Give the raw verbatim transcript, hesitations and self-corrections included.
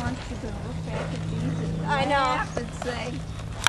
wants you to look back at these and I know. laugh and say,